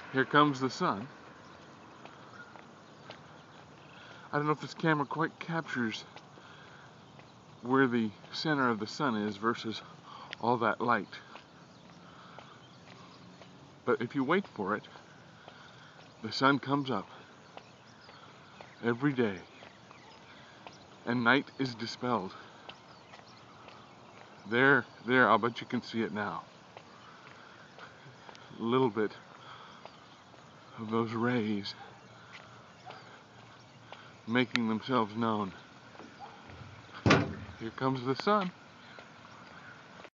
Here comes the sun. I don't know if this camera quite captures where the center of the sun is versus all that light. But if you wait for it, the sun comes up every day and night is dispelled. There, I'll bet you can see it now. A little bit of those rays making themselves known. Here comes the sun.